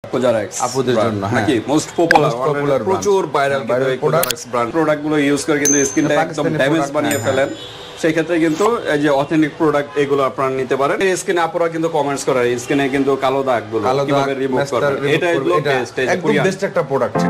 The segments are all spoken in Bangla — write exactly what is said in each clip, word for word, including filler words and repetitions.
Cosrx আপুদের জন্য নাকি মোস্ট পপুলার প্রচুর ভাইরাল Cosrx ব্র্যান্ড প্রোডাক্টগুলো ইউজ করে কিন্তু স্কিনটা একদম ড্যামেজ বানিয়ে ফেলেন সেই ক্ষেত্রে কিন্তু এই যে অথেন্টিক প্রোডাক্ট এগুলো আপনারা নিতে পারেন এই স্কিনে আপনারা কিন্তু কমেন্টস করেন স্কিনে কিন্তু কালো দাগগুলো কিভাবে রিমুভ করবেন এটা হলো বেস্ট একদম বেস্ট একটা প্রোডাক্ট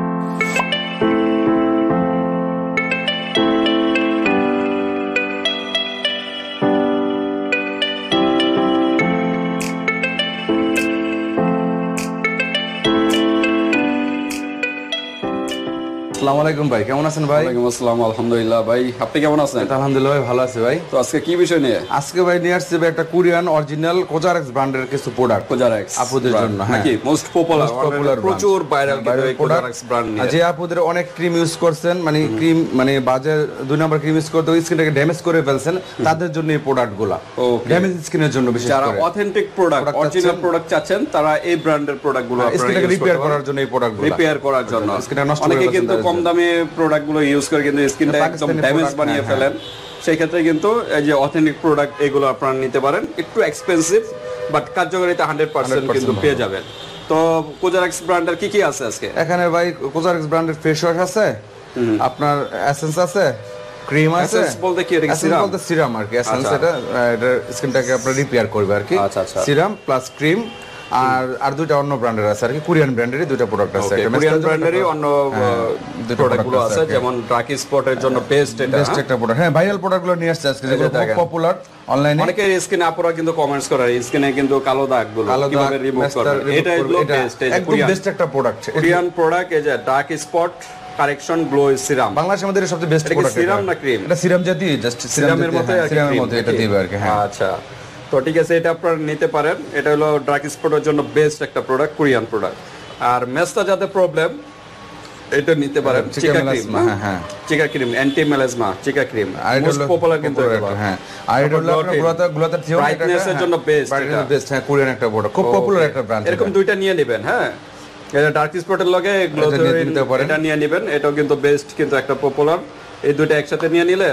আসসালামু আলাইকুম ভাই কেমন আছেন ভাই ওয়ালাইকুম আসসালাম আলহামদুলিল্লাহ ভাই আপনি কেমন আছেন আলহামদুলিল্লাহ ভাই ভালো আছি ভাই তো আজকে কি বিষয় নিয়ে আজকে ভাই নিয়ে আসছি ভাই একটা কোরিয়ান অরিজিনাল Cosrx ব্র্যান্ডের কিছু প্রোডাক্ট Cosrx আপুদের জন্য নাকি মোস্ট পপুলার প্রচুর ভাইরাল Cosrx ব্র্যান্ড নিয়ে যে আপুদের অনেক ক্রিম ইউজ করছেন মানে ক্রিম মানে বাজে দুই নাম্বার ক্রিম ইউজ করতে স্কিনটাকে ড্যামেজ করে ফেলছেন তাদের জন্য এই প্রোডাক্টগুলো ড্যামেজ স্কিনের জন্য বিশেষ করে যারা অথেন্টিক প্রোডাক্ট অরিজিনাল প্রোডাক্ট চাচ্ছেন তারা এই ব্র্যান্ডের প্রোডাক্টগুলো স্কিনটাকে রিপেয়ার করার জন্য এই প্রোডাক্টগুলো রিপেয়ার করার জন্য স্কিনটা নষ্ট অনেকে কিন্তু কম দামে প্রোডাক্টগুলো ইউজ করে কিন্তু স্কিনটা একদম ড্যামেজ বানিয়ে ফেলেন সেই ক্ষেত্রে কিন্তু এই যে অথেন্টিক প্রোডাক্ট এগুলো আপনারা নিতে পারেন একটু এক্সপেন্সিভ বাট কার্যকারিতা হান্ড্রেড পার্সেন্ট কিন্তু পেয়ে যাবেন তো Cosrx ব্র্যান্ডের কি কি আছে আজকে এখানে ভাই Cosrx ব্র্যান্ডের ফেস ওয়াশ আছে আপনার এসেন্স আছে ক্রিম আছে এসেন্স বলতে কি এটা সিরাম বলতে সিরাম আর কি এসেন্স এটা এটা স্কিনটাকে আপনারা রিপেয়ার করবে আর কি সিরাম প্লাস ক্রিম আর আর দুইটা অন্য ব্র্যান্ডের আছে আর কি কোরিয়ান ব্র্যান্ডেরই দুইটা প্রোডাক্ট আছে একটা কোরিয়ান ব্র্যান্ডেরই অন্য প্রোডাক্টগুলো আছে যেমন ডার্ক স্পটের জন্য বেস্ট এটা বেস্ট একটা প্রোডাক্ট হ্যাঁ ভাইরাল প্রোডাক্টগুলো নিয়ে আসছে আজকে যেগুলো খুব পপুলার অনলাইনে অনেকে স্কিনে আপনারা কিন্তু কমেন্টস করেন স্কিনে কিন্তু কালো দাগগুলো কিভাবে রিমুভ করবেন এটা হলো বেস্ট একদম বেস্ট একটা প্রোডাক্ট কোরিয়ান প্রোডাক্ট এই যে dark spot correction glow serum বাংলাদেশের মধ্যে সবচেয়ে বেস্ট প্রোডাক্ট সিরাম না ক্রিম এটা সিরাম জাতীয় জাস্ট সিরামের মতো সিরামের মতো এটা দিবে আর কি হ্যাঁ আচ্ছা তো ঠিক আছে এটা আপনারা নিতে পারেন এটা হলো ডার্ক স্পটের জন্য বেস্ট একটা প্রোডাক্ট কোরিয়ান প্রোডাক্ট আর মেস্তা যাতে প্রবলেম এটা নিতে পারেন চিকা ক্রিম হ্যাঁ হ্যাঁ cica cream anti melasma cica cream most popular কিন্তু হ্যাঁ আর এটা হলো আপনার গ্লোতা গ্লোতার থিওরি ব্রাইটনেসের জন্য বেস্ট এটা বেস্ট হ্যাঁ কোরিয়ান একটা প্রোডাক্ট খুব পপুলার একটা ব্র্যান্ড এরকম দুইটা নিয়ে নেবেন হ্যাঁ এটা ডার্ক স্পটের লগে গ্লোথেরিন এটা নিয়ে নেবেন এটাও কিন্তু বেস্ট কিন্তু একটা পপুলার এই দুটো একসাথে নিয়ে নিলে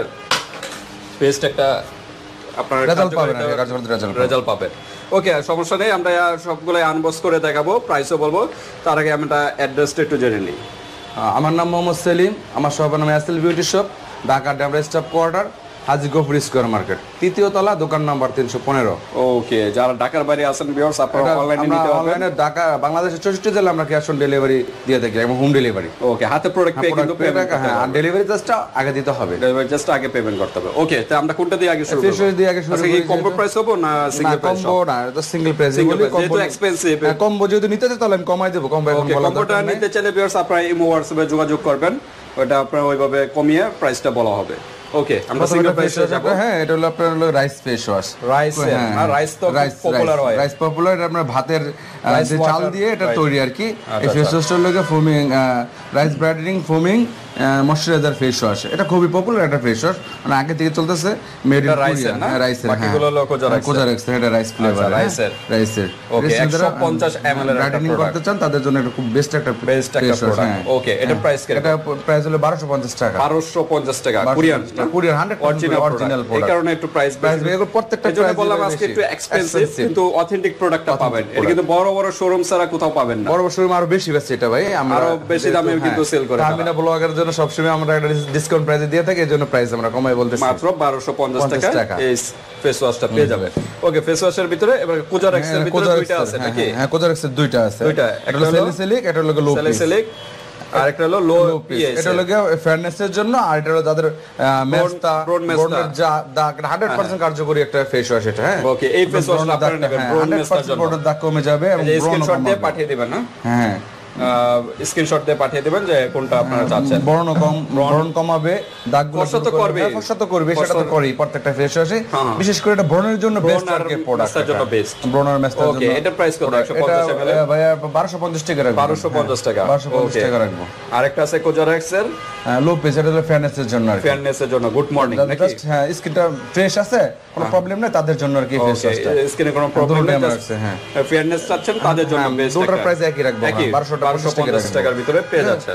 বেস্ট একটা আপনারা রেজাল্ট পাবেন রেজাল্ট পাবেন ওকে সমস্যা নেই আমরা সবগুলো আনবক্স করে দেখাবো প্রাইসও বলবো তার আগে আমি একটা অ্যাড্রেসটা একটু জেনে নিই আমার নাম মোহাম্মদ সেলিম আমার শপের নাম SL beauty shop Dhaka Demra staff quarter Haji Gafur square market তৃতীয় তলা দোকান নাম্বার তিনশো পনেরো ওকে যারা ঢাকার বাইরে আছেন ভিউয়ার্স আপনারা অনলাইনে নিতে পারবেন অনলাইনে ঢাকা বাংলাদেশের চৌষট্টি জেলা আমরা ক্যাশ অন ডেলিভারি দিয়ে থাকি এবং হোম ডেলিভারি ওকে হাতে প্রোডাক্ট পে কিন্তু পেমেন্ট হ্যাঁ আর ডেলিভারি জাস্টটা আগে দিতে হবে ডেলিভারি জাস্ট আগে পেমেন্ট করতে হবে ওকে তো আমরা কোনটা দিয়ে আগে শুরু করব ফেস দিয়ে আগে শুরু করি কি কম্বো প্রাইস হবে না সিঙ্গেল প্রাইস কম্বো না এটা সিঙ্গেল প্রাইস বলি কম্বো এক্সপেন্সিভ কম্বো যদি নিতে চাই তাহলে আমি কমাই দেব কম ভাই বলা কম্বোটা নিতে চাইলে ভিউয়ার্স আপনারা ইমো হোয়াটসঅ্যাপে যোগাযোগ করবেন ওটা আপনারা ওইভাবে কমিয়ে প্রাইসটা বলা হবে ওকে আমরা সিঙ্গেল প্রাইস যাব হ্যাঁ এটা হলো আপনার হলো রাইস ফেস ওয়াশ রাইস আর রাইস তো পপুলার হয় রাইস পপুলার এটা আপনার ভাতের যে চাল দিয়ে এটা তৈরি আর কি এই ফেস ওয়াশটার লগে foaming rice brightening foaming moisturiser face wash এটা খুবই পপুলার একটা ফেস ওয়াশ মানে আগে থেকে চলতেছে মেড ইন কোরিয়া না রাইসের বাকিগুলো হলো Cosrx এটা রাইস ফ্লেভার রাইসের রাইসের ওকে একশো পঞ্চাশ এমএল এর ব্রাইটেনিং করতে চান তাদের জন্য এটা খুব বেস্ট একটা বেস্ট একটা প্রোডাক্ট ওকে এটা প্রাইস কি এটা প্রাইস হলো বারোশো পঞ্চাশ টাকা বারোশো পঞ্চাশ টাকা Korean Korean hundred percent original product এই কারণে একটু প্রাইস প্রাইস এগুলো প্রত্যেকটা প্রাইস বললাম আজকে একটু এক্সপেন্সিভ কিন্তু অথেন্টিক প্রোডাক্টটা পাবেন এটা কিন্তু বড় বড় শোরুম ছাড়া কোথাও পাবেন না বড় বড় শোরুম আরো বেশি বেশি এটা ভাই আমরা আরো বেশি দামে কিন্তু সেল করে তাহমিনা ব্লগারের জন্য সবসময় আমরা একটা ডিসকাউন্ট প্রাইসে দিয়ে থাকি এজন্য প্রাইস আমরা কমাই বলতেছি মাত্র বারোশো পঞ্চাশ টাকা এই ফেস ওয়াশটা পেয়ে যাবেন ওকে ফেস ওয়াশের ভিতরে এবার Cosrx এর ভিতরে দুইটা আছে নাকি হ্যাঁ Cosrx এর দুইটা আছে দুইটা একটা হলো salicylic এটা হলো লো salicylic আর একটা হলো লো পিএস এটা হলো ফেয়ারনেস এর জন্য আর এটা হলো যাদের মেস্তা ব্রনের দাগ হান্ড্রেড পার্সেন্ট কার্যকরী একটা ফেস ওয়াশ এটা হ্যাঁ ওকে এই ফেস ওয়াশটা আপনারা নেবেন ব্রন মেস্তার জন্য ব্রনের দাগ কমে যাবে এবং স্ক্রিনশট দিয়ে পাঠিয়ে দিবেন না হ্যাঁ স্ক্রিনশট দিয়ে পাঠিয়ে দিবেন যে কোনটা আপনারা চাচ্ছেন বর্ণ কম বর্ণ কমাবে দাগগুলো ফসত করবে ফসত করবে সেটা তো করেই প্রত্যেকটা ফেস ওয়াশে বিশেষ করে এটা ব্রনের জন্য বেস্ট আর কি প্রোডাক্ট এর জন্য বেস্ট ব্রনের মেস্তার জন্য ওকে এটা প্রাইস কত একশো পঞ্চাশ এমএল ভাই বারোশো পঞ্চাশ টাকা রাখবো বারোশো পঞ্চাশ টাকা বারোশো পঞ্চাশ টাকা রাখবো আরেকটা আছে Cosrx এর লো পেজ এটা হলো ফেয়ারনেস এর জন্য আর কি ফেয়ারনেস এর জন্য গুড মর্নিং নাকি হ্যাঁ স্কিনটা ফ্রেশ আছে কোনো প্রবলেম নেই তাদের জন্য আর কি ফেস ওয়াশটা স্কিনে কোনো প্রবলেম নেই হ্যাঁ ফেয়ারনেস চাচ্ছেন তাদের জন্য বেস্ট দুটোর প্রাইস একই রাখবো বারোশো পঞ্চাশ টাকার ভিতরে পেয়ে যাচ্ছেন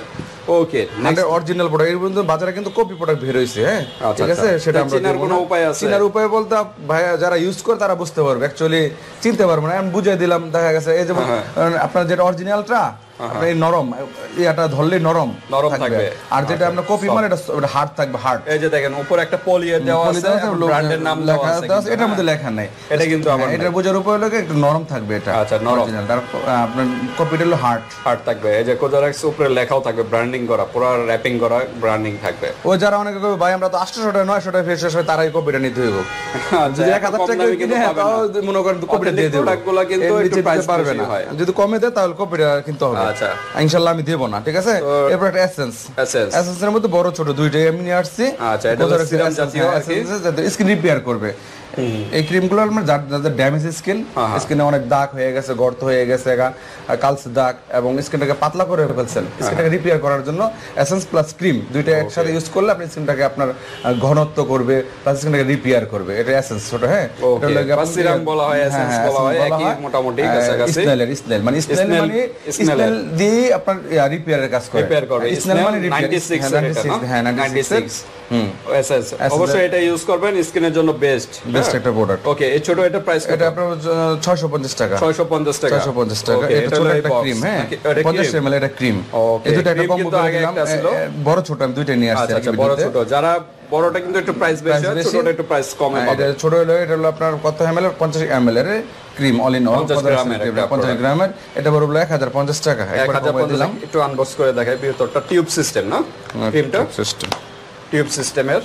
ওকে মানে অরিজিনাল প্রোডাক্ট এর মধ্যে বাজারে কিন্তু কপি প্রোডাক্ট বের হইছে হ্যাঁ ঠিক আছে সেটা আমরা চিনার কোনো উপায় আছে চিনার উপায় বলতে ভাই যারা ইউজ করে তারা বুঝতে পারবে অ্যাকচুয়ালি চিনতে পারবে না আমি বুঝিয়ে দিলাম দেখা গেছে এই যেমন আপনার যেটা অরিজিনালটা এই নরম এটা ধরলে নরম নরম থাকবে আর যেটা আমরা কপি মানে এটা হার্ড থাকবে হার্ড এই যে দেখেন উপরে একটা পলিয়ে দেওয়া আছে ব্র্যান্ডের নাম লেখা আছে এটার মধ্যে লেখা নাই এটা কিন্তু আবার এটা বোঝার উপায় হলো একটু নরম থাকবে এটা আচ্ছা নরম আর আপনার কপিটা হলো হার্ড হার্ড থাকবে এই যে Cosrx উপরে লেখাও থাকবে ব্র্যান্ডিং করা পুরো র‍্যাপিং করা ব্র্যান্ডিং থাকবে ও যারা অনেকে কবে ভাই আমরা তো আটশো টাকা নয়শো টাকা ফেস হয় তারাই কপিটা নিতে হইব যদি এক হাজার টাকা কিনে তাও মনে করেন কপিটা দিয়ে দেব প্রোডাক্টগুলো কিন্তু একটু প্রাইস পারবে না যদি কমে দেয় তাহলে কপিটা কিনতে হবে আচ্ছা ইনশাআল্লাহ আমি দেব না ঠিক আছে এরপর একটা এসেন্স এসেন্স এসেন্স এর মধ্যে বড় ছোট দুইটাই আমি নিয়ে আসছি আচ্ছা এটা সিরাম জাতীয় আর কি স্কিন রিপেয়ার করবে এই ক্রিমগুলো আমরা যাদের ড্যামেজ স্কিন স্কিনে অনেক দাগ হয়ে গেছে গর্ত হয়ে গেছে কালচে দাগ এবং স্কিনটাকে পাতলা করে ফেলছেন স্কিনটাকে রিপেয়ার করার জন্য এসেন্স প্লাস ক্রিম দুইটা একসাথে ইউজ করলে আপনি স্কিনটাকে আপনার ঘনত্ব করবে প্লাস স্কিনটাকে রিপেয়ার করবে এটা এসেন্স ছোট হ্যাঁ এটা লাগে সিরাম বলা হয় এসেন্স বলা হয় একই মোটামুটি কাছাকাছি স্নেল স্নেল মানে স্নেল মানে স্নেল দিয়ে আপনার রিপেয়ারের কাজ করে রিপেয়ার করবে স্নেল মানে নাইনটি সিক্স হ্যাঁ নাইনটি সিক্স হুম এসএস অবশ্যই এটা ইউজ করবেন স্কিনের জন্য বেস্ট বেস্ট একটা প্রোডাক্ট ওকে এই ছোট এটা প্রাইস এটা আপনার ছয়শো পঞ্চাশ টাকা ছয়শো পঞ্চাশ টাকা ছয়শো পঞ্চাশ টাকা এটা ছোট একটা ক্রিম হ্যাঁ পঞ্চাশ এমএল এটা ক্রিম এই দুটো একটা কম্বো করে দিলাম বড় ছোট আমি দুইটা নিয়ে আসছি আচ্ছা বড় ছোট যারা বড়টা কিন্তু একটু প্রাইস বেশি আর ছোটটা একটু প্রাইস কমে পাবে এটা ছোট হলো এটা হলো আপনার কত এমএল পঞ্চাশ এমএল এর ক্রিম অল ইন অল পঞ্চাশ গ্রামের পঞ্চাশ গ্রামের এটা বড় হলো এক হাজার পঞ্চাশ টাকা এক হাজার পঞ্চাশ একটু আনবক্স করে দেখাই ভিতরটা টিউব সিস্টেম না ক্রিমটা সিস্টেম টিউব সিস্টেমের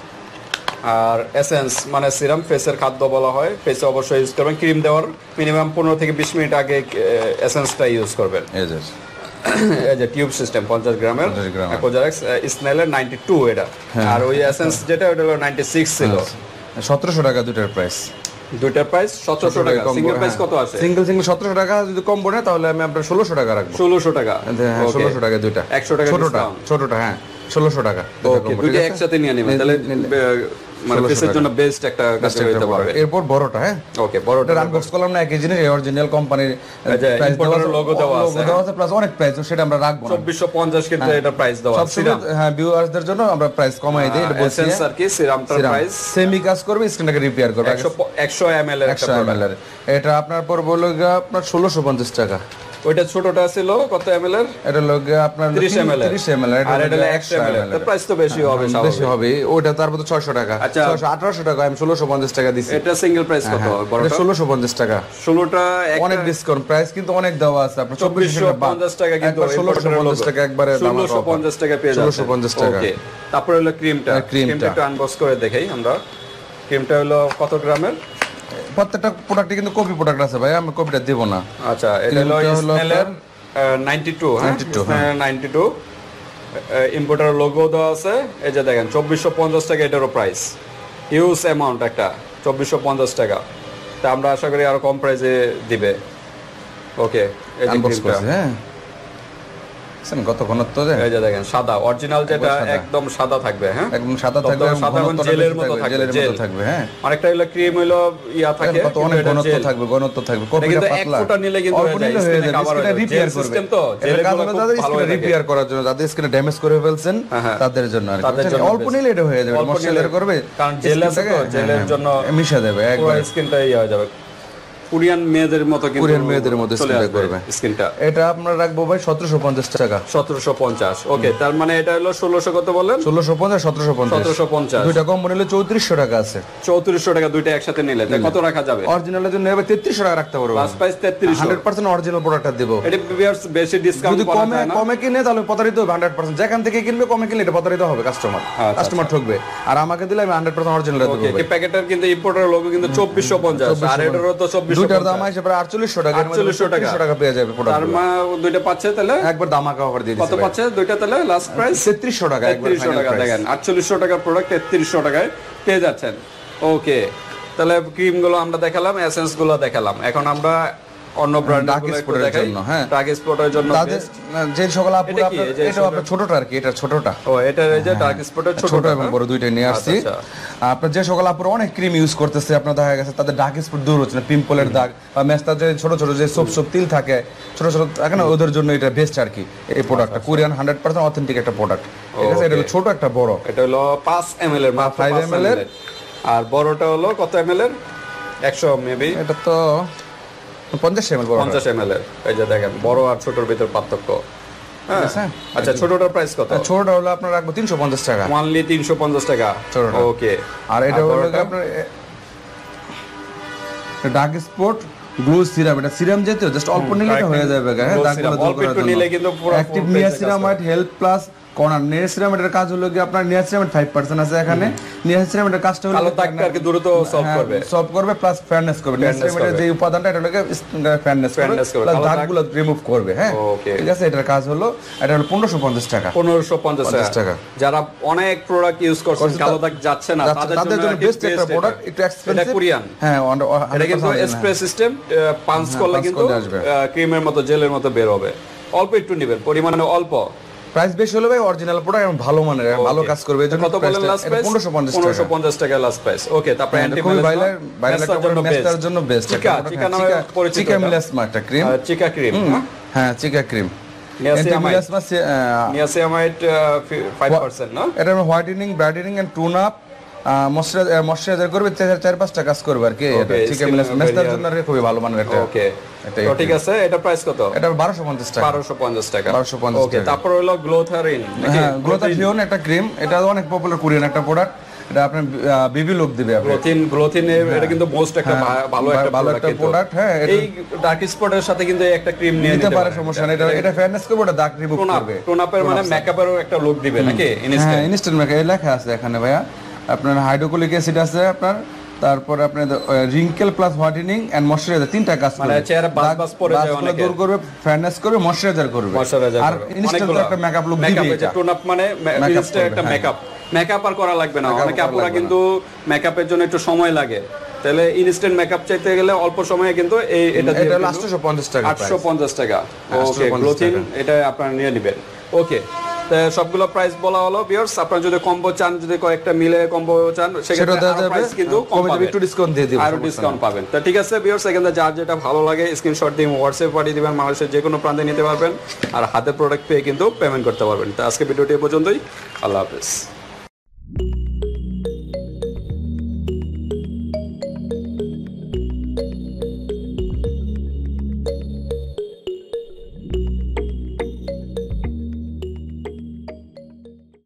আর এসেন্স মানে সিরাম ফেসের খাদ্য বলা হয় ফেসে অবশ্যই ইউজ করবেন ক্রিম দেওয়ার মিনিমাম পনেরো থেকে বিশ মিনিট আগে এসেন্সটা ইউজ করবেন এই যে এই যে টিউব সিস্টেম পঞ্চাশ গ্রামের Cosrx স্নেলের নাইনটি টু এটা আর ওই এসেন্স যেটা ওটা হলো নাইনটি সিক্স ছিল সতেরোশো টাকা দুটার প্রাইস দুইটার প্রাইস সতেরোশো টাকা সিঙ্গেল প্রাইস কত আছে সিঙ্গেল সিঙ্গেল সতেরোশো টাকা যদি কম পড়ে তাহলে আমি আপনার ষোলোশো টাকা রাখবো ষোলোশো টাকা ষোলোশো টাকা দুইটা একশো টাকা ছোটটা ছোটটা হ্যাঁ ষোলোশো টাকা ওকে দুইটা একসাথে নিয়ে নেবেন তাহলে মানে ফেসের জন্য বেস্ট একটা কাজ হতে পারবে এরপর বড়টা হ্যাঁ ওকে বড়টা আনবক্স করলাম না একই জিনিস অরিজিনাল কোম্পানির প্রাইস দেওয়া লোগো দেওয়া আছে দেওয়া আছে প্লাস অনেক প্রাইস সেটা আমরা রাখবো না চব্বিশশো পঞ্চাশ কিন্তু এটা প্রাইস দেওয়া আছে সিরাম হ্যাঁ ভিউয়ারদের জন্য আমরা প্রাইস কমাই দেই এটা বলছি এসেন্স আর কি সিরামটার প্রাইস সেমি কাজ করবে স্কিনটাকে রিপেয়ার করবে একশো এমএল এর একটা প্রোডাক্ট এটা আপনার পর বললো আপনার ষোলোশো পঞ্চাশ টাকা ওইটা ছোটটা ছিল কত এমএল এর এটা লগে আপনার ত্রিশ এমএল ত্রিশ এমএল আর এটা একশো এমএল এর প্রাইস তো বেশি হবে স্বাভাবিক বেশি হবে ওটা তারপর তো ছয়শো টাকা ছয়শো আঠারোশো টাকা আমি ষোলোশো পঞ্চাশ টাকা দিছি এটা সিঙ্গেল প্রাইস কত বড়টা ষোলোশো পঞ্চাশ টাকা ষোলোটা অনেক ডিসকাউন্ট প্রাইস কিন্তু অনেক দেওয়া আছে আপনার চব্বিশশো পঞ্চাশ টাকা কিন্তু ষোলোশো পঞ্চাশ টাকা একবারে ষোলোশো পঞ্চাশ টাকা পেয়ে যাচ্ছে ষোলোশো পঞ্চাশ টাকা ওকে তারপর হলো ক্রিমটা ক্রিমটা একটু আনবক্স করে দেখাই আমরা ক্রিমটা হলো কত গ্রামের প্রত্যেকটা প্রোডাক্টে কিন্তু কপি প্রোডাক্ট আছে ভাই আমি কপিটা দেব না আচ্ছা এটা হলো স্নেলের নাইনটি টু হ্যাঁ নাইনটি টু ইম্পোর্টার লোগো দেওয়া আছে এই যে দেখেন চব্বিশশো পঞ্চাশ টাকা এটারও প্রাইস হিউজ অ্যামাউন্ট একটা চব্বিশশো পঞ্চাশ টাকা তা আমরা আশা করি আরো কম প্রাইসে দিবে ওকে এই যে ক্রিমটা হ্যাঁ কত ঘনত্ব এই যে দেখেন সাদা অরিজিনাল যেটা একদম সাদা থাকবে হ্যাঁ একদম সাদা থাকবে সাধারণ জেলের মতো থাকবে জেলের মতো থাকবে হ্যাঁ আরেকটা হলো ক্রিম হলো ইয়া থাকে কত অনেক ঘনত্ব থাকবে ঘনত্ব থাকবে কপিটা পাতলা এক ফোঁটা নিলে কিন্তু হয়ে যাবে কভার হয়ে যাবে রিপেয়ার সিস্টেম তো জেলের গুলো যাদের স্কিন রিপেয়ার করার জন্য যাদের স্কিন ড্যামেজ করে ফেলছেন তাদের জন্য আর কি অল্প নিলে এটা হয়ে যাবে ময়শ্চারাইজার করবে কারণ জেল আছে তো জেলের জন্য মিশে যাবে একবার স্কিনটা ইয়া হয়ে যাবে কোরিয়ান মেয়েদের মতো কিন্তু কোরিয়ান মেয়েদের মতো স্কিনটা করবে স্কিনটা এটা আপনারা রাখবো ভাই সতেরোশো পঞ্চাশ টাকা সতেরোশো পঞ্চাশ ওকে তার মানে এটা হলো ষোলোশো কত বলেন ষোলোশো পঞ্চাশ সতেরোশো পঞ্চাশ সতেরোশো পঞ্চাশ দুইটা কম নিলে চৌত্রিশশো টাকা আছে চৌত্রিশশো টাকা দুইটা একসাথে নিলে কত রাখা যাবে অরিজিনালের জন্য এবার তেত্রিশশো টাকা রাখতে পারবো লাস্ট প্রাইস তেত্রিশশো হান্ড্রেড পার্সেন্ট অরিজিনাল প্রোডাক্টটা দেবো এটা বেশি ডিসকাউন্ট যদি কমে কমে কিনে তাহলে প্রতারিত হবে হান্ড্রেড পার্সেন্ট যেখান থেকে কিনবে কমে কিনলে এটা প্রতারিত হবে কাস্টমার কাস্টমার ঠকবে আর আমাকে দিলে আমি হান্ড্রেড পার্সেন্ট অরিজিনাল দেবো এই প্যাকেটের কিন্তু ইম্পোর্টার লোগো কিন্তু চব্বিশশো পঞ্চাশ আর এটারও তো চব্বিশশো দুইটার দাম আসে প্রায় আটচল্লিশশো টাকা আটচল্লিশশো টাকা পেয়ে যাবে প্রোডাক্ট তার মা দুইটা পাচ্ছে তাহলে একবার দামাকা অফার দিয়ে কত পাচ্ছে দুইটা তাহলে লাস্ট প্রাইস তেত্রিশশো টাকা তেত্রিশশো টাকা দেখেন আটচল্লিশশো টাকার প্রোডাক্ট তেত্রিশশো টাকায় পেয়ে যাচ্ছেন ওকে তাহলে ক্রিম গুলো আমরা দেখালাম এসেন্স গুলো দেখালাম এখন আমরা অন্য ব্র্যান্ড ডার্ক স্পটের জন্য, হ্যাঁ ডার্ক স্পটের জন্য তাদের যে সকল আপুরা আপনার এটা আপনার ছোটটা আর কি, এটা ছোটটা ও এটা এই যে ডার্ক স্পটের ছোট এবং বড় দুইটাই নিয়ে আসছি। আপনার যে সকল আপুরা অনেক ক্রিম ইউজ করতেছে, আপনার দেখা গেছে তাদের ডার্ক স্পট দূর হচ্ছে না, পিম্পলের দাগ বা মেস্তার যে ছোট ছোট যে সোপ সোপ তিল থাকে ছোট ছোট থাকে না, ওদের জন্য এটা বেস্ট আর কি এই প্রোডাক্টটা। কোরিয়ান হান্ড্রেড পার্সেন্ট অথেন্টিক একটা প্রোডাক্ট, ঠিক আছে। এটা হলো ছোট একটা বড়, এটা হলো পাঁচ এমএল এর, মাত্র ফাইভ এমএল এর। আর বড়টা হলো কত এমএল এর? একশো মেবি, এটা তো পঞ্চাশ এমএল বড়, পঞ্চাশ এমএল এর। এই যে দেখেন বড় আর ছোটর ভিতর পার্থক্য। হ্যাঁ আচ্ছা, ছোটটার প্রাইস কত? ছোটটা হলো আপনার রাখবো তিনশো পঞ্চাশ টাকা, অনলি তিনশো পঞ্চাশ টাকা। ওকে। আর এটা হলো আপনার ডার্ক স্পট গ্লো সিরাম, এটা সিরাম জাতীয়, জাস্ট অল্প নিলে হয়ে যাবে। হ্যাঁ দাগগুলো দূর করার জন্য নিলে কিন্তু পুরো active niacinamide help plus corner নিয়াসিনামাইডের কাজ হলো কি আপনার নিয়াসিনামাইড ফাইভ পার্সেন্ট আছে এখানে। নিয়াসিনামাইডের কাজটা হলো কালো দাগটাকে দ্রুত সলভ করবে, সলভ করবে প্লাস ফেয়ারনেস করবে। নিয়াসিনামাইডের যে উপাদানটা এটা হলো ফেয়ারনেস করবে প্লাস দাগগুলো রিমুভ করবে। হ্যাঁ ঠিক আছে, এটার কাজ হলো এটা হলো পনেরোশো পঞ্চাশ টাকা, পনেরোশো পঞ্চাশ টাকা। যারা অনেক প্রোডাক্ট ইউজ করছেন কালো দাগ যাচ্ছে না, তাদের জন্য বেস্ট একটা প্রোডাক্ট। একটু এক্সপেন্সিভ, এটা কোরিয়ান। হ্যাঁ এটা কিন্তু স্প্রে সিস্টেম, পাঞ্চ করলে কিন্তু ক্রিমের মতো জেলের মতো বের হবে। অল্প একটু নেবেন, পরিমাণে অল্প। প্রাইস বেশি হলে ভাই অরিজিনাল প্রোডাক্ট এবং ভালো মানের, ভালো কাজ করবে। এজন্য কত বলেন লাস্ট প্রাইস? পনেরোশো পঞ্চাশ টাকা লাস্ট প্রাইস। ওকে, তারপর অ্যান্টি ভাইরাল জন্য মেস্টার জন্য বেস্ট। চিকা চিকা নামে পরিচিত, চিকা মিলাসমা একটা ক্রিম, চিকা ক্রিম। হ্যাঁ cica cream. Niacinamide five percent না, এটা whitening, brightening and tone up, moisturiser moisturiser করবে, চার পাঁচটা কাজ করবে আর কি। এটা চিকা মিলাসমা মেস্টার জন্য খুবই ভালো মানের একটা। ওকে তো ঠিক আছে, এটা প্রাইস কত? এটা বারোশো পঞ্চাশ টাকা, বারোশো পঞ্চাশ টাকা, বারোশো পঞ্চাশ টাকা। ওকে, তারপর হলো গ্লোথারিন। হ্যাঁ গ্লোথারিন একটা ক্রিম, এটা অনেক পপুলার কোরিয়ান একটা প্রোডাক্ট। এটা আপনার বেবি লুক দিবে। গ্লোথিন, গ্লোথিন এটা কিন্তু মোস্ট একটা ভালো একটা ভালো একটা প্রোডাক্ট। হ্যাঁ এই ডার্ক স্পটের সাথে কিন্তু একটা ক্রিম নিয়ে নিতে পারে, সমস্যা নেই। এটা এটা ফেয়ারনেস করবে, এটা দাগ রিমুভ করবে। টোন আপের মানে মেকআপেরও একটা লুক দিবে নাকি? ইনস্ট্যান্ট ইনস্ট্যান্ট মেকআপ লেখা আছে এখানে ভাইয়া। আপনার হাইড্রোক্লোরিক অ্যাসিড আছে আপনার, তারপর আপনার wrinkle plus whitening and moisturiser, তিনটা কাজ করবে। মানে চেহারা বাস বাস পড়ে যায় অনেক, দূর করবে, ফেয়ারনেস করবে, ময়শ্চারাইজার করবে, আর ইনস্ট্যান্ট একটা মেকআপ লুক দিবে। মেকআপ টোন আপ মানে ইনস্ট্যান্ট একটা মেকআপ। মেকআপ আর করা লাগবে না। অনেকে আপুরা কিন্তু মেকআপের জন্য একটু সময় লাগে, তাহলে ইনস্ট্যান্ট মেকআপ চাইতে গেলে অল্প সময়ে কিন্তু এই এটা দিয়ে এটা আটশো পঞ্চাশ টাকা, আটশো পঞ্চাশ টাকা। ওকে, গ্লোথিন এটা আপনারা নিয়ে নেবেন। ওকে, সবগুলো প্রাইস বলা হলো। ভিউয়ার্স, আপনারা যদি কম্বো চান, যদি কয়েকটা মিলে কম্বো চান, সেক্ষেত্রে প্রাইস কিন্তু কম পাবেন, একটু ডিসকাউন্ট দিয়ে দিবেন, আরো ডিসকাউন্ট পাবেন। তো ঠিক আছে ভিউয়ার্স, এখানে যার যেটা ভালো লাগে স্ক্রিনশট দিয়ে হোয়াটসঅ্যাপ পাঠিয়ে দিবেন, বাংলাদেশের যে কোনো প্রান্তে নিতে পারবেন, আর হাতে প্রোডাক্ট পেয়ে কিন্তু পেমেন্ট করতে পারবেন। তো আজকে ভিডিওটি এ পর্যন্তই। আল্লাহ হাফেজ।